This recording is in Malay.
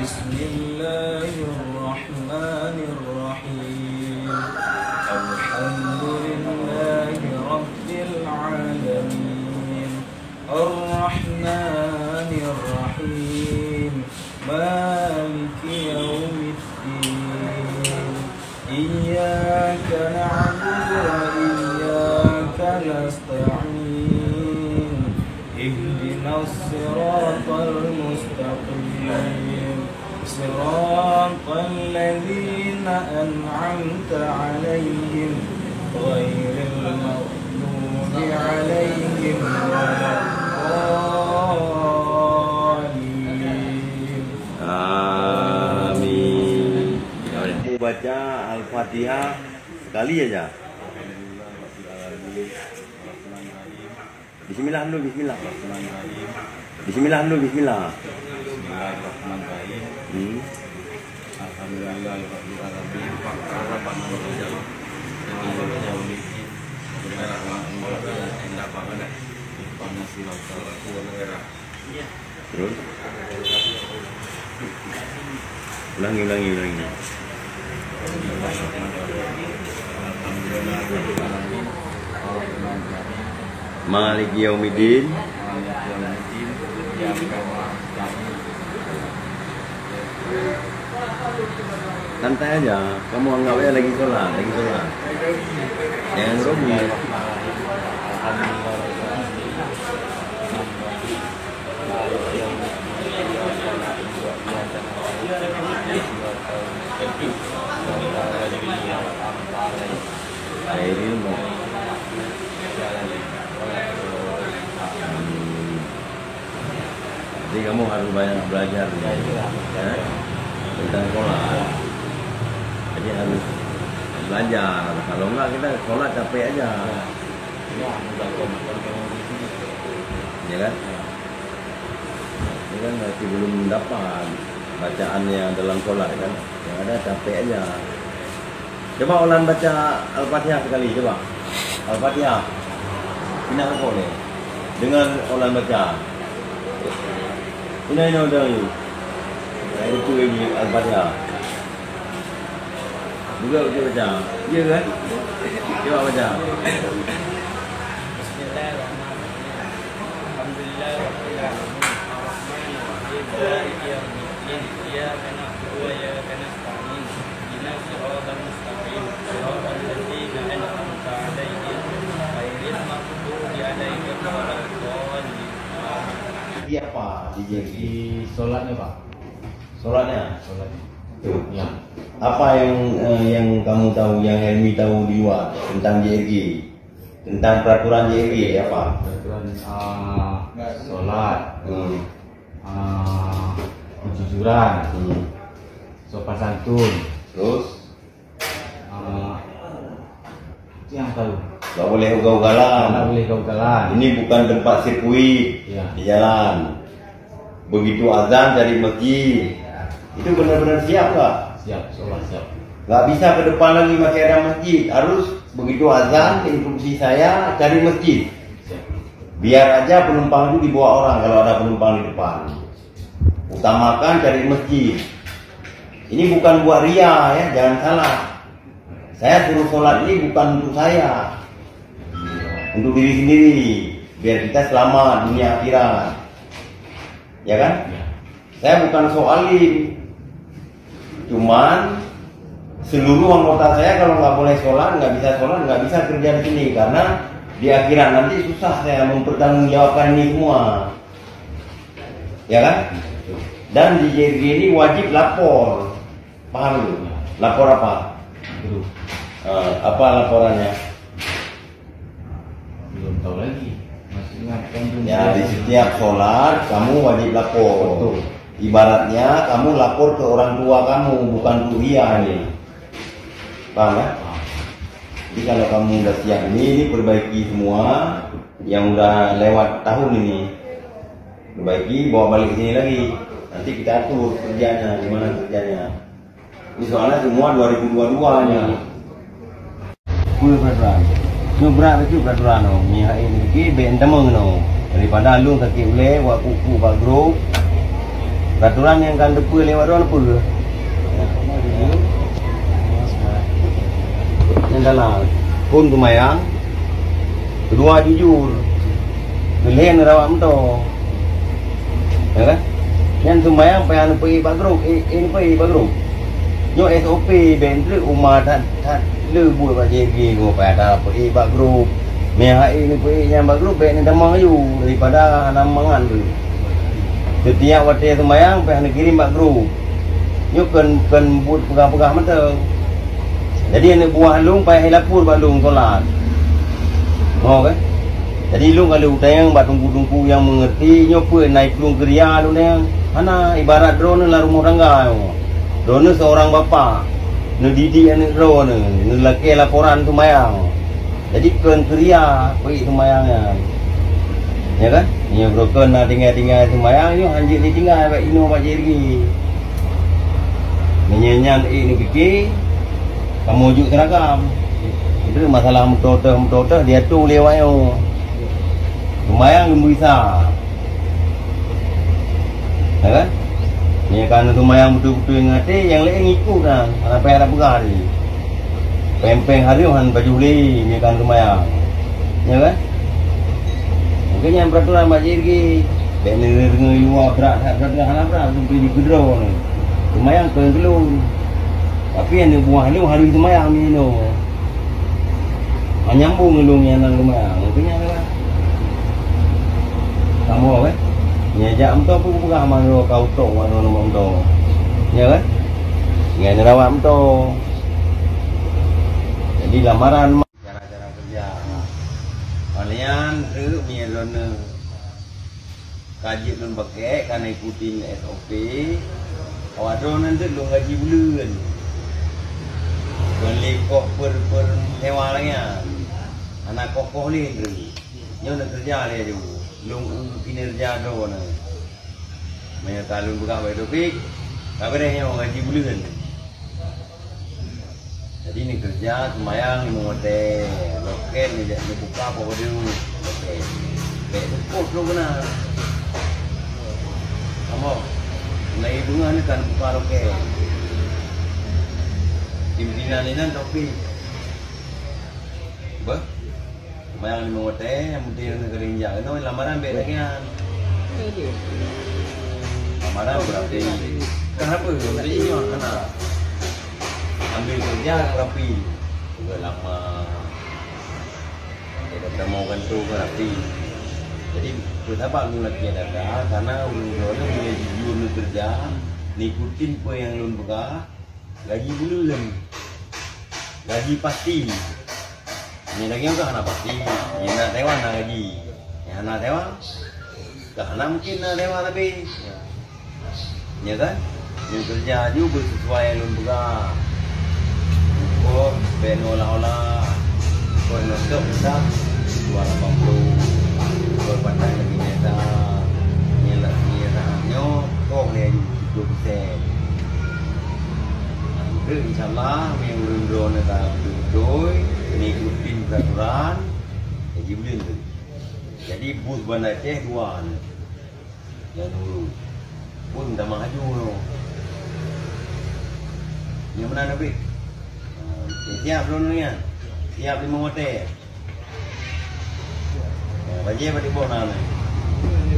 Bismillahirrahmanirrahim. Alhamdulillahi Rabbil Alamin. Ar-Rahmanir-Rahim. Maliki Yawmiddin. Iyyaka na'budu wa iyyaka nasta'in. Ihdinas siratal mustaqim. Siratal ladzina an'amta 'alaihim ghairil maghdubi 'alaihim waladdallin. Amin. Baca Al-Fatihah sekali aja. Bismillah dulu, bismillah. Bismillah dulu, bismillah. Bismillahirrahmanirrahim. Alhamdulillahirabbil alamin. Terus ulangi. Maliki Yaumiddin. Santai aja, kamu anggap aja lagi sholat. Jangan grogi. Jadi kamu harus banyak belajar ya, tentang sholat. Jadi harus belajar. Kalau enggak kita sholat capek aja. Ya kan? Ini kan masih belum dapat bacaannya dalam sholat kan. Yang ada capek aja. Coba ulang baca Al-Fatihah sekali, coba. Al-Fatihah. Ini apa boleh? Dengan ulang baca. Ini udah yuk. Itu ini Al-Fatihah. Juga baca. Iya kan? Coba baca. Bismillahirrahmanirrahim. Alhamdulillahirabbil alamin. Ar-Rahmanirrahim. Maliki Yawmiddin. Iyyaka na'budu wa iyyaka nasta'in. Ihdinas siratal mustaqim. Siratal ladzina an'amta 'alaihim ghairil maghdubi alaihim waladdallin. Iya apa? Di sholatnya Pak. Sholatnya. Tuh. Ya. Apa yang kamu tahu, yang Helmi tahu di luar tentang JRG, tentang peraturan JRG apa? Peraturan sholat, Hmm. kejujuran, Hmm. sopan santun, Terus yang tahu. gak boleh ugal-ugalan. Tidak boleh kau-kauan. Ini bukan tempat sirkuit Iya. di jalan. Begitu azan dari masjid, itu benar-benar siap nggak? Siap, sholat siap. Nggak bisa ke depan lagi masih ada masjid. Harus begitu azan, instruksi saya cari masjid. Siap. Biar aja penumpang itu dibawa orang kalau ada penumpang di depan. Utamakan cari masjid. Ini bukan buat ria ya, jangan salah. Saya suruh sholat ini bukan untuk saya, untuk diri sendiri, biar kita selamat dunia akhirat. Ya kan? Ya. Saya bukan soalin, cuman seluruh anggota saya kalau nggak boleh sholat, nggak bisa kerja di sini karena di akhirat nanti susah saya mempertanggungjawabkan ini semua. Ya kan? Dan di JRG ini wajib lapor, paham lu? Lapor apa? Belum. Apa laporannya? Belum tahu lagi. Masih ingatkan belum. Ya di setiap sholat kamu wajib lapor. Betul. Ibaratnya kamu lapor ke orang tua kamu, bukan tuh iya nih. Paham ya? Jadi kalau kamu udah siap ini perbaiki semua yang udah lewat tahun ini. Perbaiki, bawa balik ke sini lagi. Nanti kita atur kerjanya, gimana kerjanya. Ini soalnya semua 2022 nya. Peraturan. Nó berat itu peraturan no. Ni hai ni ki ben temeng no. Daripada lu sakit ule wa kuku ba grup. Peraturan yang kan depa lewat orang apa? Yang dalam pun tumayang. Kedua jujur. Pilihan rawat mentok. Ya kan? Yang tumayang payah pergi bagruk, ini pergi bagruk. Nyo SOP bentre umat tak le buat baca gi go pada pergi bagruk. Meh ini pergi yang bagruk ben damang ayu daripada namangan tu. Setiap waktu tumayang payah nak kirim bagruk. Nyo kan buat pegang-pegang menteng. Jadi nak buah lung payah lapur balung solat. Mau kan? Jadi lu kalau tayang bat tungku-tungku yang mengerti nyopo naik lung geria lu yang ana ibarat drone lah rumah tangga. Drone seorang bapa. Nu didik anak drone, nu laki laporan tumayang. Jadi keun geria pergi tumayangnya. Ya kan? Ni broken nak tinggal tumayang ni anjir ni tinggal bak ino bak jergi. Menyenyan ni fikir kamu juk seragam. Itu masalah mutotah dia tu lewat yo. Tumayang yang bisa. Ya kan? Ni kan tumayang betul-betul ngati yang lain ikut kan. Sampai ada berhari. Pempeng hari han baju beli ni kan tumayang. Ya kan? Mungkin yang peraturan majir ki bener ngeyuah berat peraturan berat sampai di gedro ni. Tumayang kelun. Tapi yang buah ni hari tumayang ni no. Nyambung ngelung yang nang tumayang. Mungkin ada kamu kan? Nya jam tu apa bukan mana kau tok mana nombor tu. Ya kan? Dengan rawat tu. Jadi lamaran cara-cara kerja. Kalian tu punya lona kaji lon pakai kan ikutin SOP. Awak tu nanti lu gaji bulan. Beli kok per hewan lagi. Anak kokoh ni tu. Nyo nak kerja dia tu. Lung kinerja do na. Maya talun buka bae topik. Kabarnya orang gaji bulan. Jadi ni kerja tumayang ni mengote. Loket ni dia buka apa dulu. Okey. Baik kos lu benar. Kamu mulai bunga ni kan buka loket. Pimpinan ni nan topik. Bah. Mayang ni mengote yang mungkin nak kerinjak. No lamaran beda kan. Lamaran berarti kenapa? Berarti ni kena ambil kerja rapi. Juga lama. Kita mau gantung rapi. Jadi kenapa lu lagi ada karena lu dia jujur lu kerja, ngikutin apa yang lu buka, gaji bulan. Gaji pasti. Ni lagi orang nak pasti, ni nak tewan nak gaji, yang nak tewan, tak nak mungkin nak tewan tapi, ya kan? Yang kerja juga sesuai yang lu buka, kok ben olah-olah, kok nonton besar, 280, kok pandai lagi nyata, nyelaknya, kok dia juga persen. InsyaAllah yang urun-urun nak betul ngikutin peraturan gaji bulan tu. Jadi bus Bandar Aceh tuan yang dulu pun dah maju no. Yang mana Nabi? Siap belum ni kan? Siap 5 hotel. Bagi apa di bawah ni?